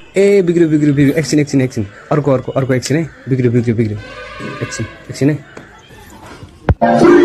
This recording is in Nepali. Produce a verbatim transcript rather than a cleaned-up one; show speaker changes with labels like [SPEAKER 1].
[SPEAKER 1] ए बिग्रियो बिग्रियो बिग्रियो एकछिन एकछिन एकछिन अर्को अर्को अर्को एकछिन है बिग्रियो बिग्रियो बिग्रियो एकछिन एकछिन है